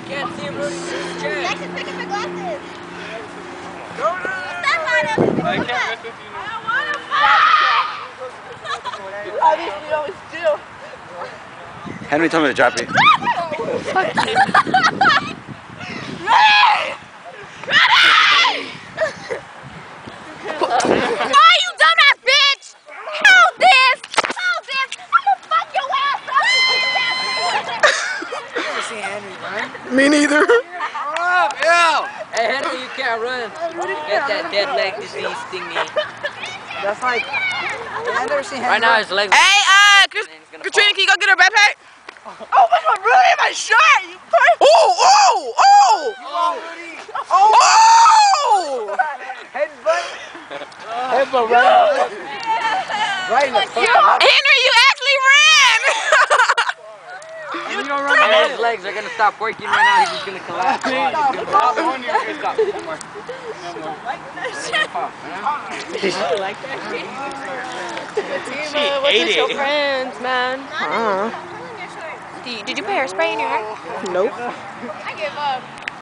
Can't see him, Rudy. Jackson, pick up your glasses. No. Step on him. I can't mess with you. I don't want to fight. At least we always do. Henry told me to drop it. Why you dumbass bitch? Hold this. Hold this. I'm gonna fuck your ass up. Never seen Henry run. Me neither. Hey, Henry, you can't run. Get that dead leg disease thingy. That's like, I never seen Henry Right now, run. his legs. Hey, Katrina, can you go get her backpack? Oh, what's my Rudy in my shirt? You first. Oh! Headbutt. Headbutt right. Right in the fucking. Henry, you actually ran! You don't run. His legs are gonna stop working right now. He's just gonna collapse. She ate your friends, man. Did you put hairspray in your hair? Nope. I give up.